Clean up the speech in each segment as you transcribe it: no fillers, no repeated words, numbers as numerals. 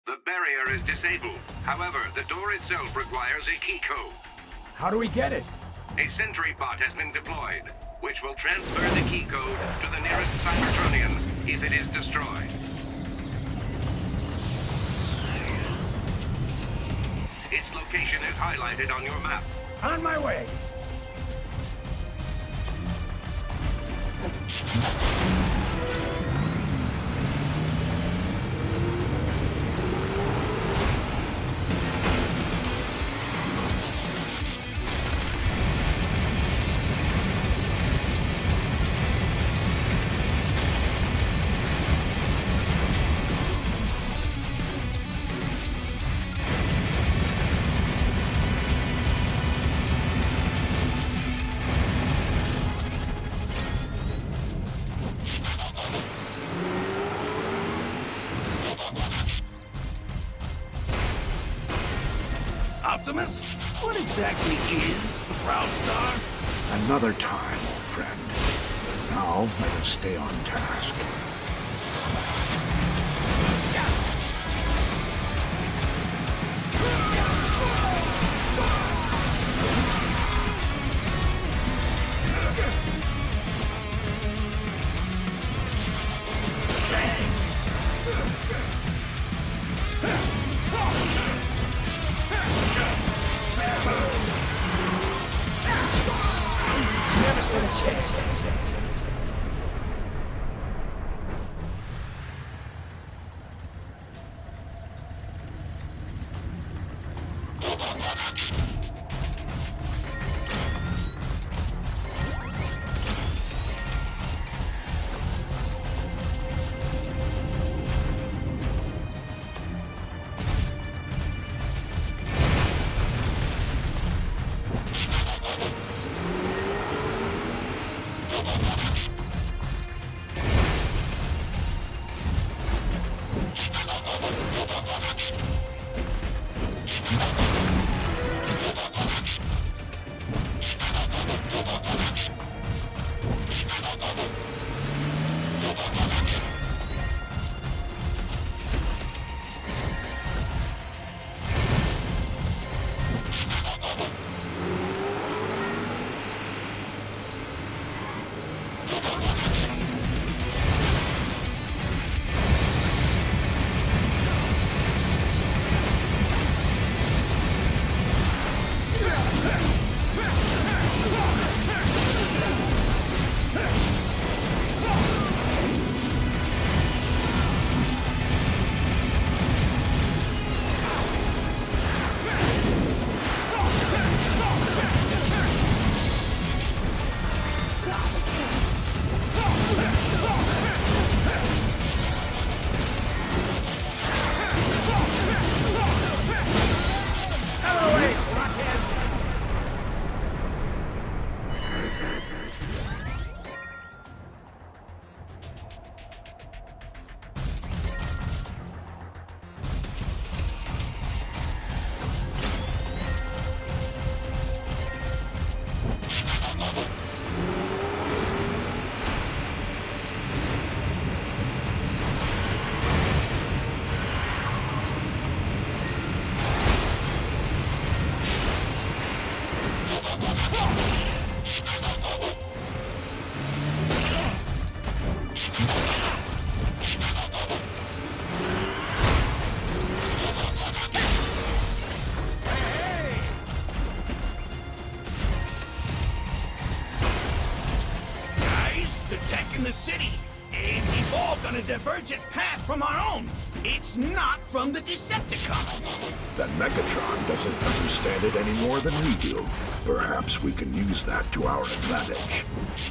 The barrier is disabled. However, the door itself requires a key code. How do we get it? A sentry bot has been deployed, which will transfer the key code to the nearest Cybertronian if it is destroyed. Its location is highlighted on your map. On my way. Optimus? What exactly is the Proud Star? Another time, old friend. Now, let us stay on task. Never stood a chance. In the city. It's evolved on a divergent path from our own. It's not from the Decepticons. Then Megatron doesn't understand it any more than we do. Perhaps we can use that to our advantage.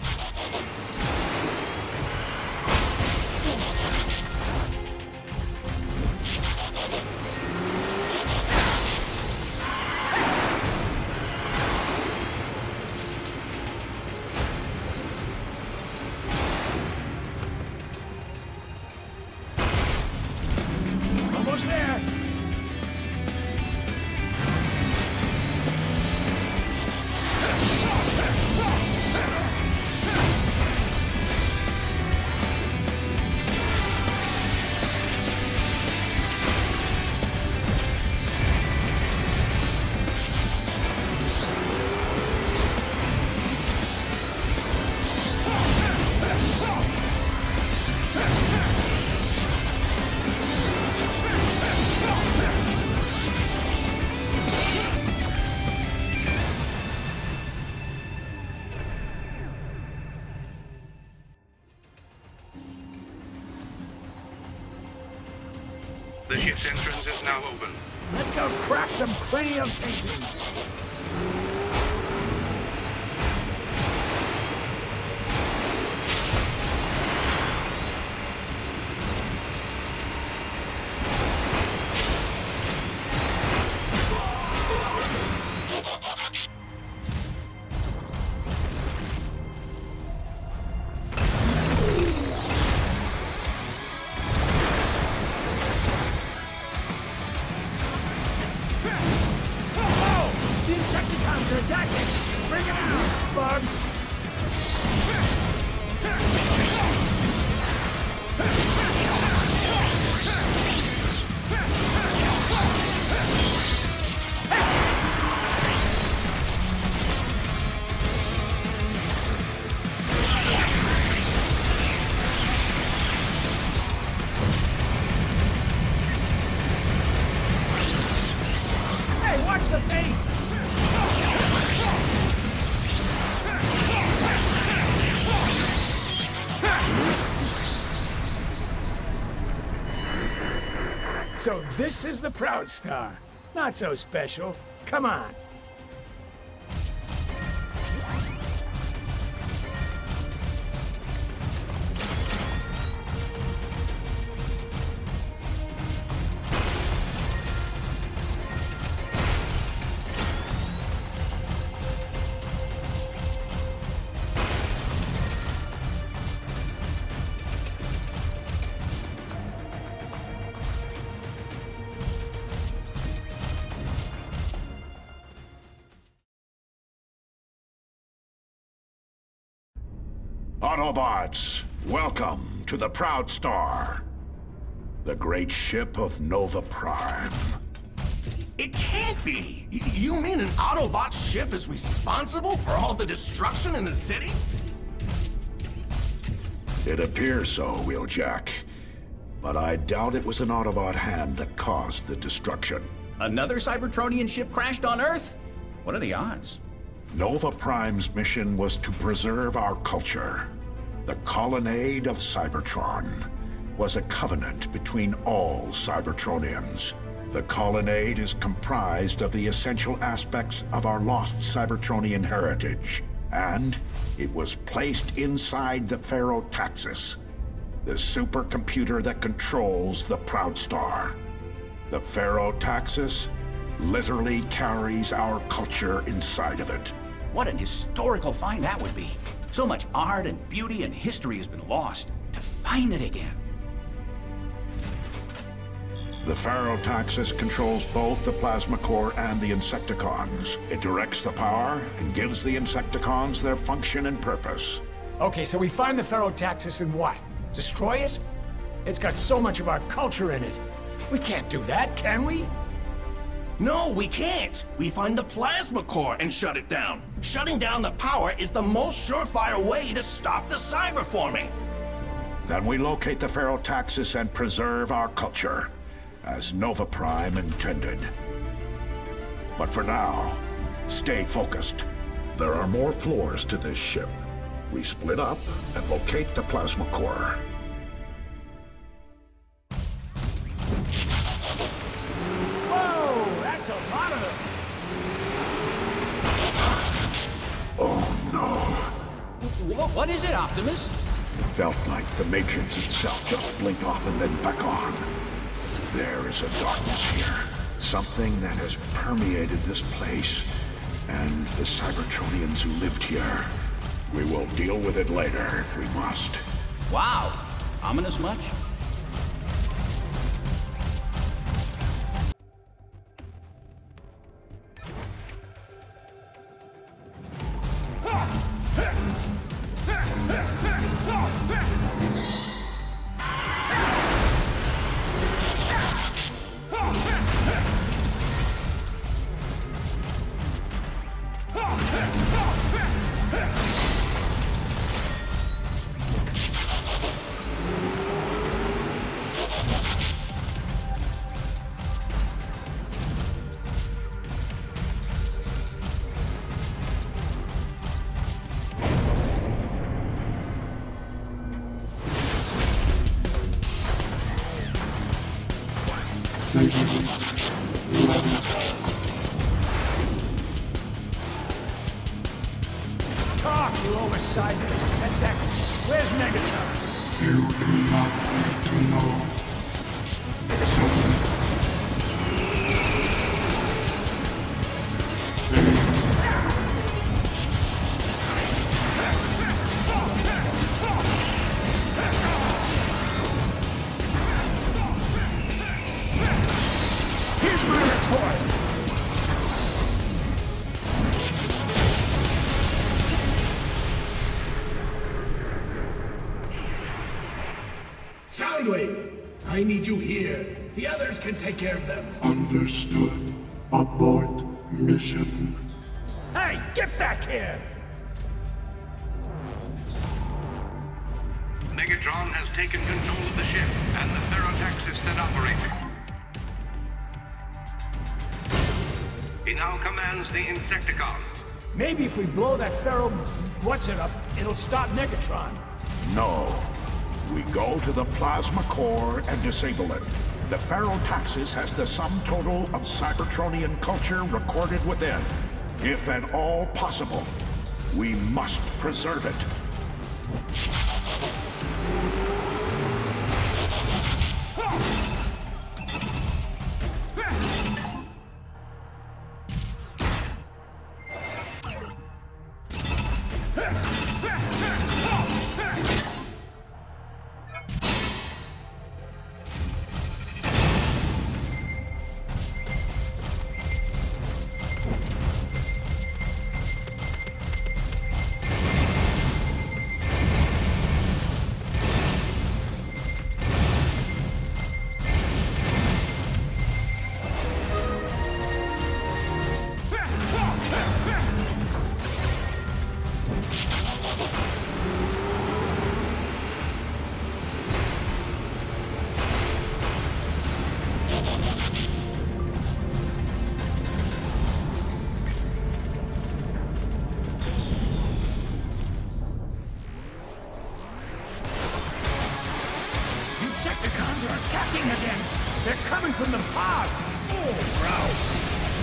Almost there. complex entrance is now open. Let's go crack some cranial casings. The Insecticons are attacking! Bring them out, bugs! Hey, watch the paint! So this is the Proud Star. Not so special. Come on. Autobots, welcome to the Proud Star, the great ship of Nova Prime. It can't be! You mean an Autobot ship is responsible for all the destruction in the city? It appears so, Wheeljack. But I doubt it was an Autobot hand that caused the destruction. Another Cybertronian ship crashed on Earth? What are the odds? Nova Prime's mission was to preserve our culture. The Colonnade of Cybertron was a covenant between all Cybertronians. The Colonnade is comprised of the essential aspects of our lost Cybertronian heritage, and it was placed inside the Ferrotaxis, the supercomputer that controls the Proud Star. The Ferrotaxis literally carries our culture inside of it. What an historical find that would be. So much art and beauty and history has been lost. To find it again. The Ferrotaxis controls both the Plasma Core and the Insecticons. It directs the power and gives the Insecticons their function and purpose. Okay, so we find the Ferrotaxis and what? Destroy it? It's got so much of our culture in it. We can't do that, can we? No, we can't! We find the Plasma Core and shut it down. Shutting down the power is the most surefire way to stop the cyberforming. Then we locate the Ferrotaxis and preserve our culture, as Nova Prime intended. But for now, stay focused. There are more floors to this ship. We split up and locate the Plasma Core. Whoa, that's a lot of them. Oh no. What is it, Optimus? It felt like the Matrix itself just blinked off and then back on. There is a darkness here. Something that has permeated this place and the Cybertronians who lived here. We will deal with it later if we must. Wow. Ominous much? size of the set deck? Where's Megatron? You do not need to know. Here's my retort! Soundwave! I need you here. The others can take care of them. Understood. Abort mission. Hey, get back here! Megatron has taken control of the ship, and the Ferrotax is set operating. He now commands the Insecticons. Maybe if we blow that Ferro... what's-it-up, it'll stop Megatron. No. We go to the plasma core and disable it. The Ferrotaxis has the sum total of Cybertronian culture recorded within. If at all possible, we must preserve it. Insecticons are attacking again! They're coming from the pods! Oh, gross!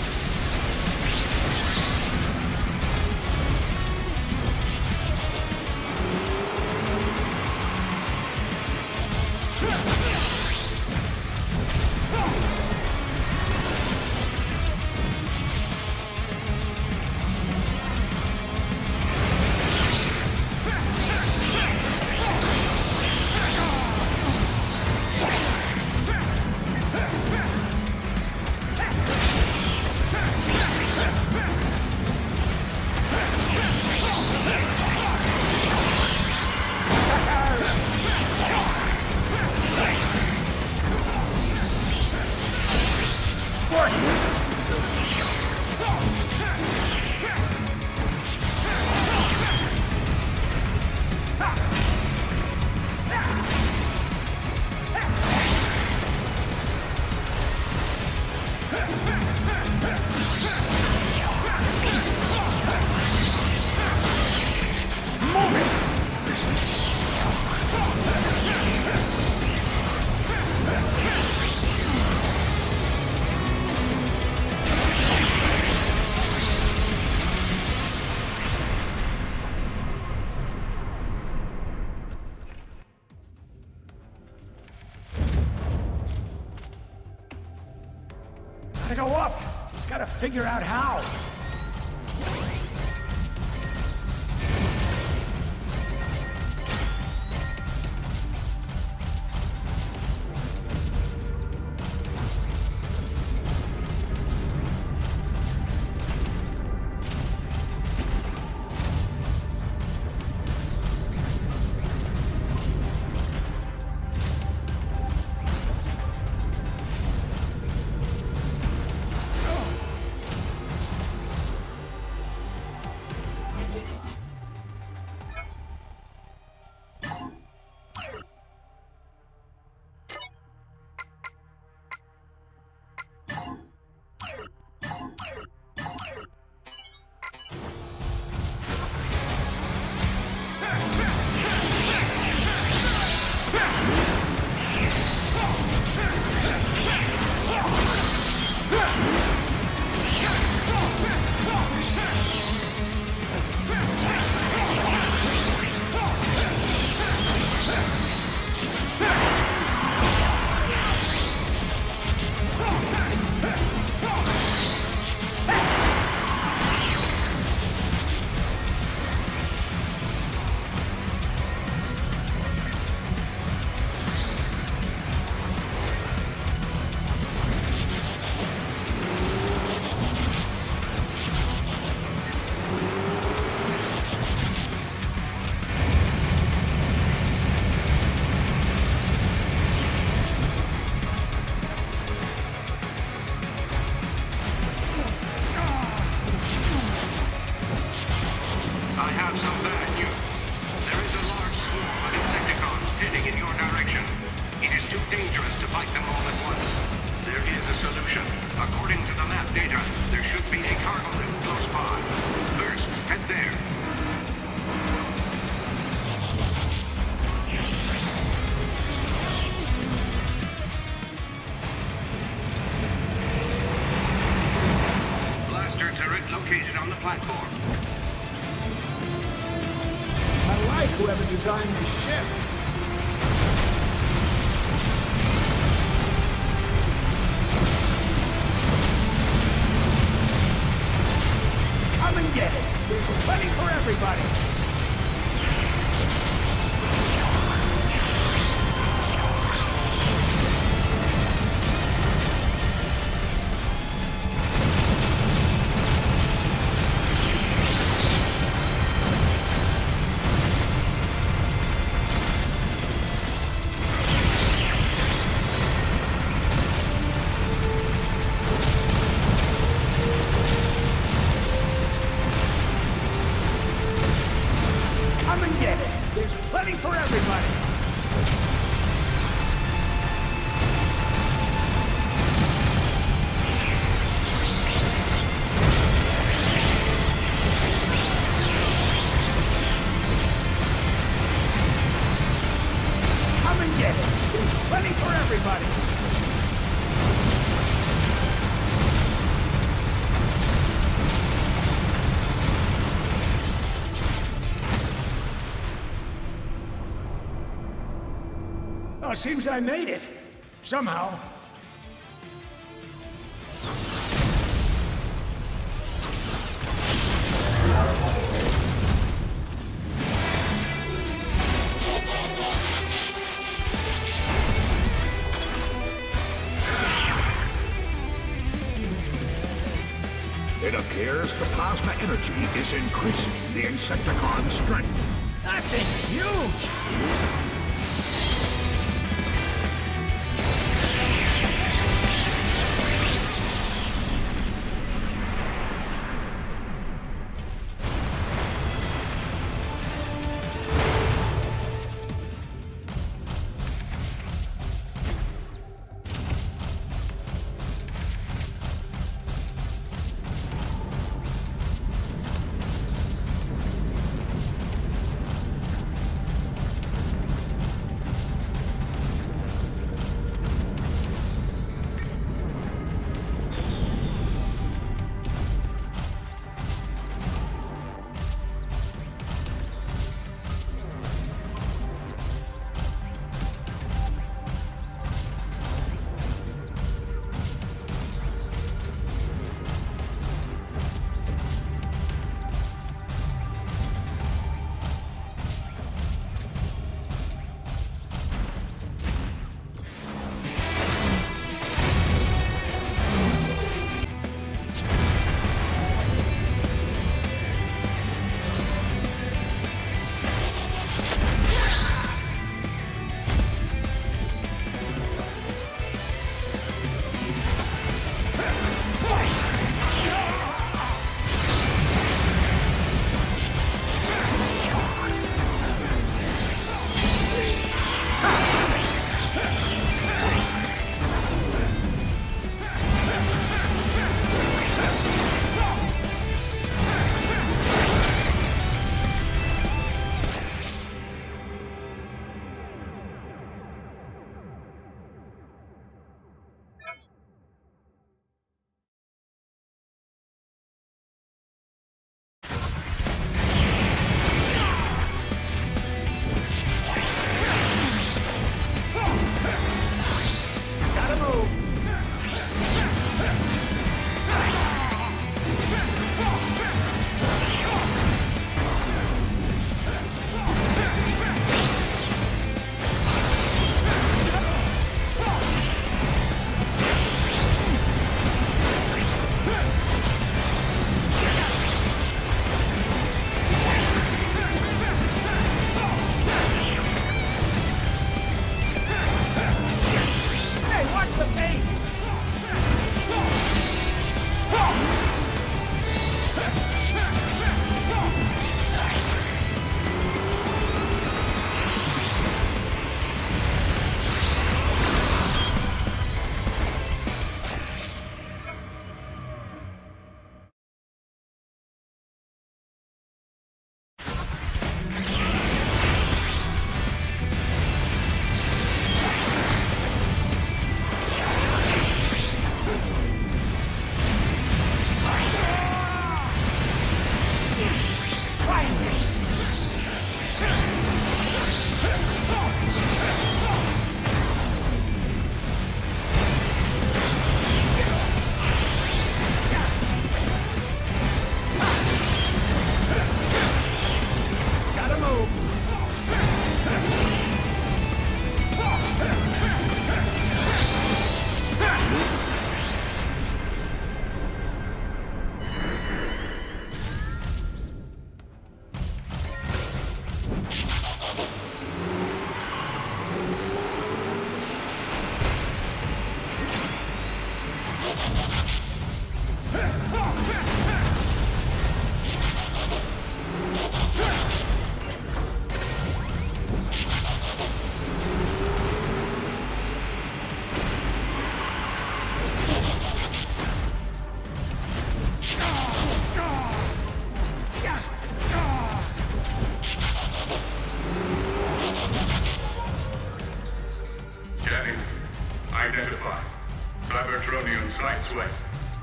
Gotta go up! Just gotta figure out how. Data, there should be a cargo lift close by. First, head there. Blaster turret located on the platform. I like whoever designed this ship. Come and get it. There's plenty for everybody. Come and get it. There's plenty for everybody. Come and get it. There's plenty for everybody. Oh, seems I made it. Somehow. It appears the plasma energy is increasing the Insecticon strength. That thing's huge!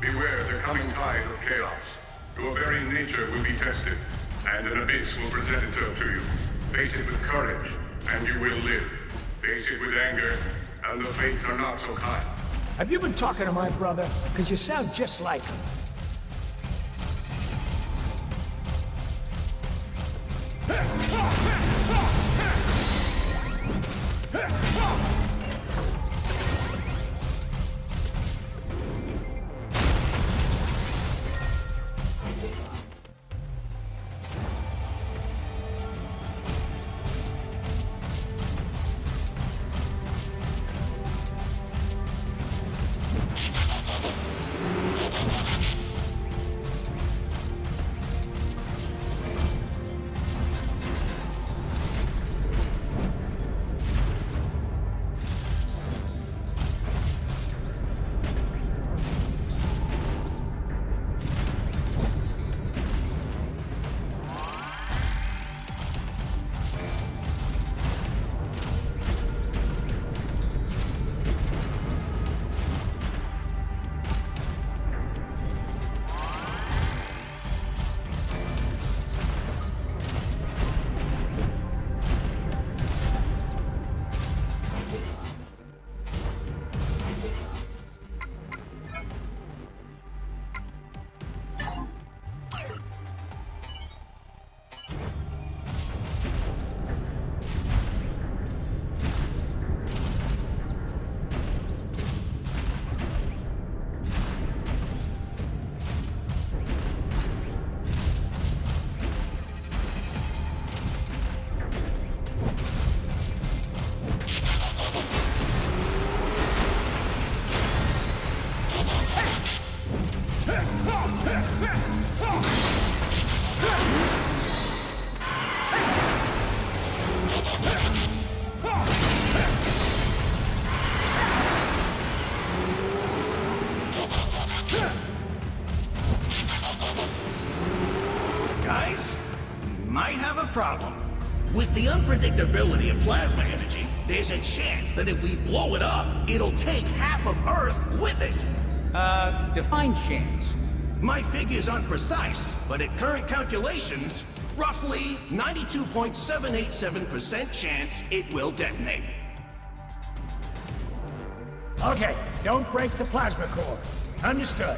Beware the coming tide of chaos. Your very nature will be tested, and an abyss will present itself to you. Face it with courage, and you will live. Face it with anger, and the fates are not so kind. Have you been talking to my brother? Because you sound just like him. Guys, we might have a problem. With the unpredictability of plasma energy, there's a chance that if we blow it up, it'll take half of Earth with it. Define chance. My figures aren't precise, but at current calculations, roughly 92.787% chance it will detonate. Okay, don't break the plasma core. Understood.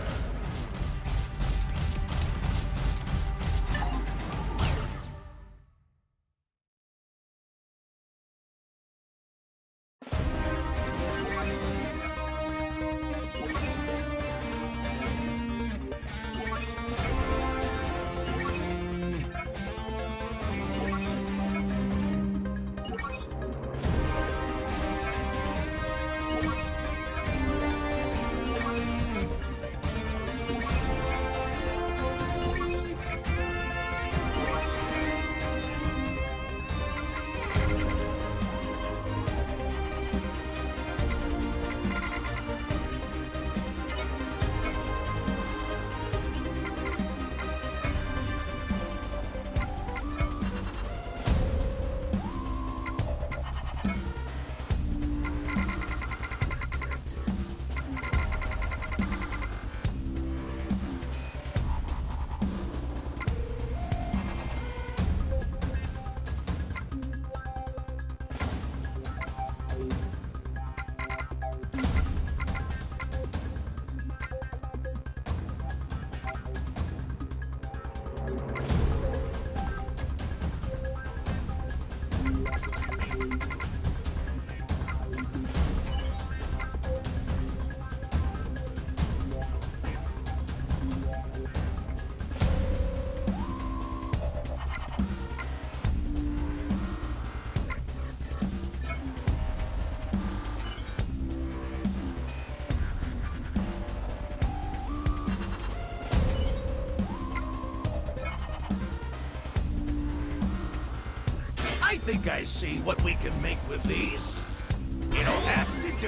I think I see what we can make with these. It'll have to do.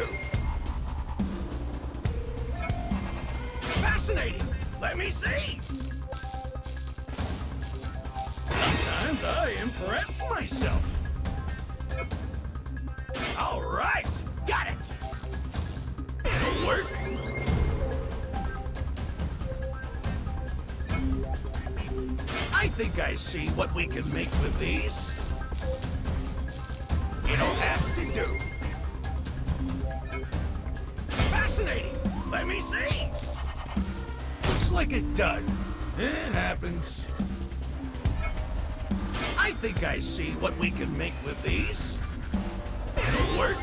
Fascinating! Let me see! Sometimes I impress myself. All right, got it! It'll work. I think I see what we can make with these. It'll have to do. Fascinating! Let me see! Looks like a dud. It happens. I think I see what we can make with these. It'll work.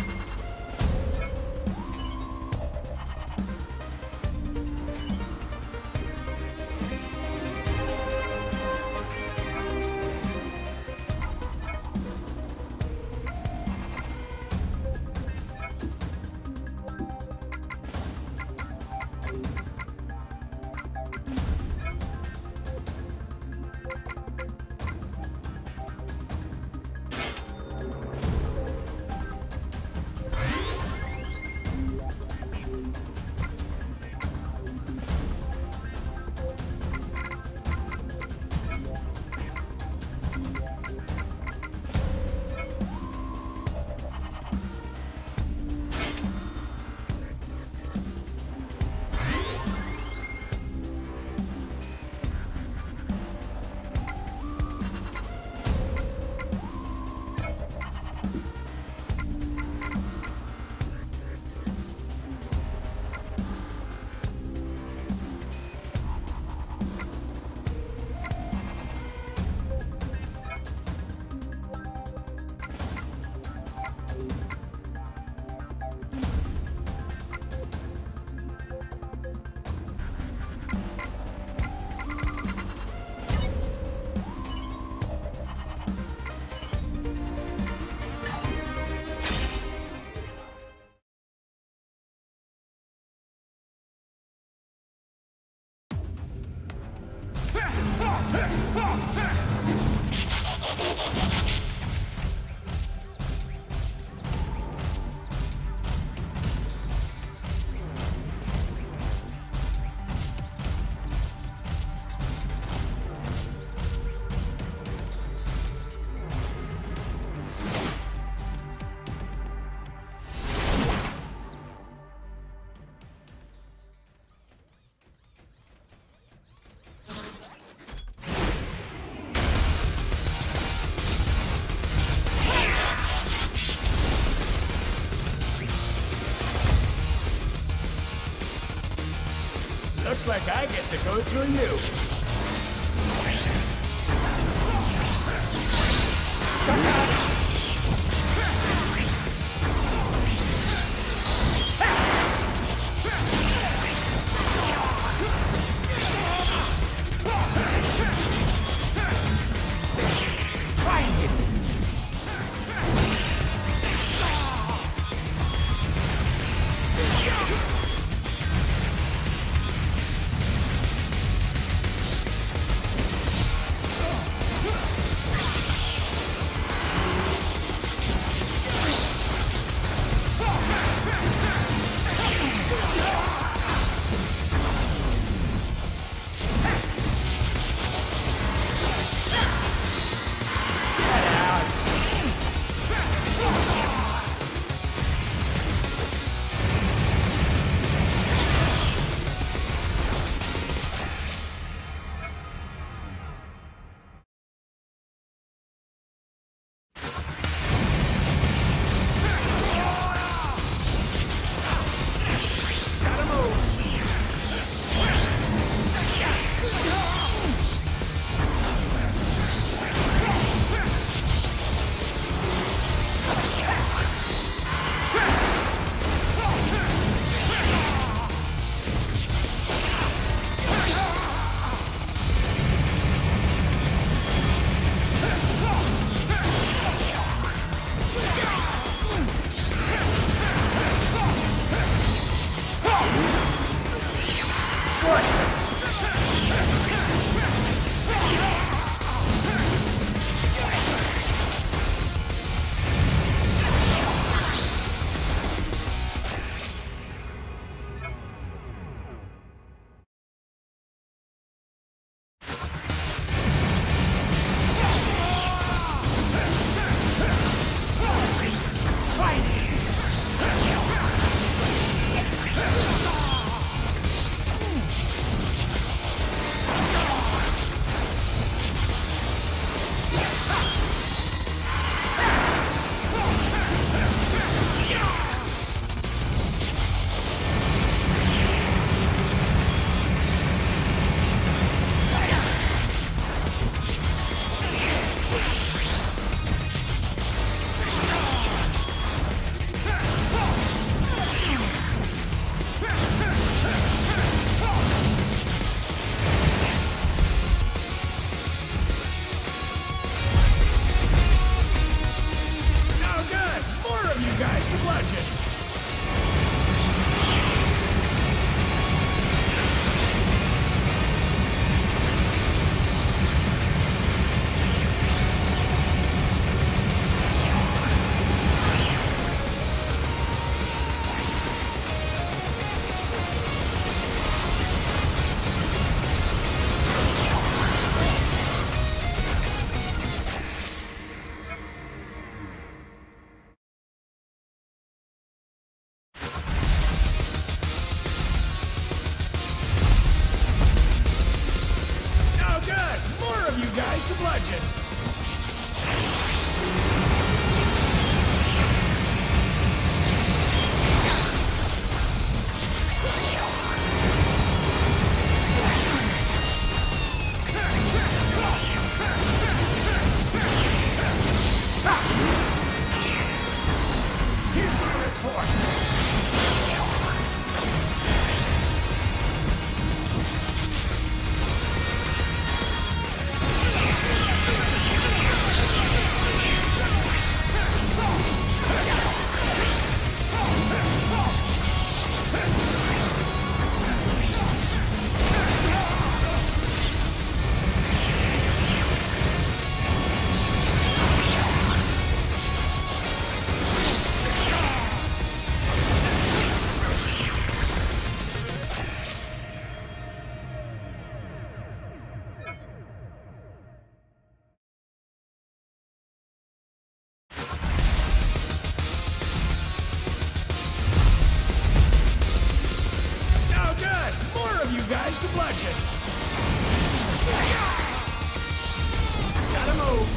Looks like I get to go through you. Sucker! to bludgeon. Here's my retort. Guys to bludgeon. Gotta move.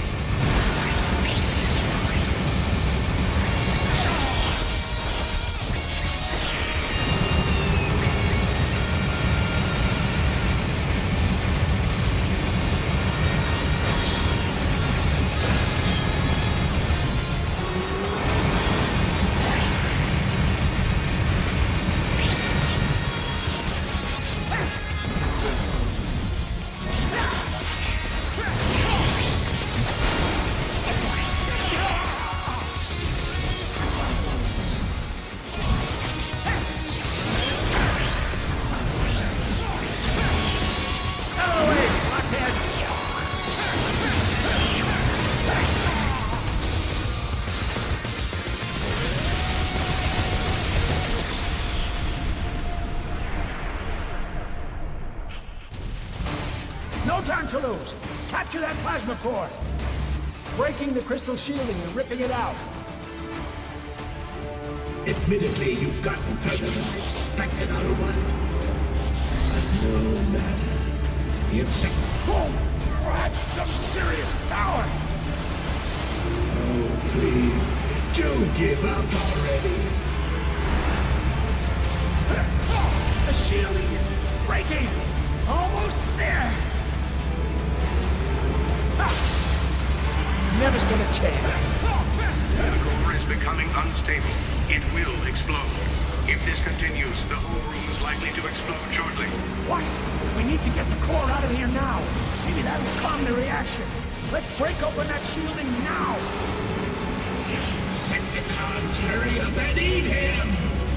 No time to lose. Capture that plasma core. Breaking the crystal shielding and ripping it out. Admittedly, you've gotten further than I expected, Aluwan. But no matter. The insect... Oh, that's some serious power. Oh, please, do give up already. The shielding is breaking. Almost there. Never stood a chance. The core is becoming unstable. It will explode. If this continues, the whole room is likely to explode shortly. What? We need to get the core out of here now. Maybe that will calm the reaction. Let's break open that shielding now. Insecticons, hurry up and eat him!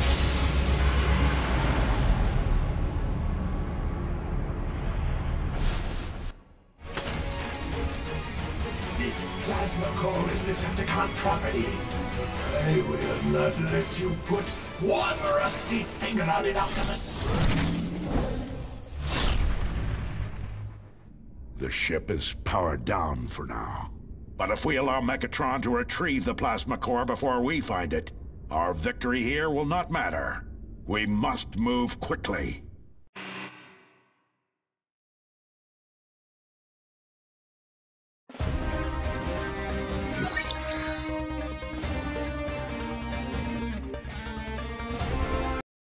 This plasma core is Decepticon property. I will not let you put one rusty finger on it, Optimus. The ship is powered down for now. But if we allow Megatron to retrieve the plasma core before we find it, our victory here will not matter. We must move quickly.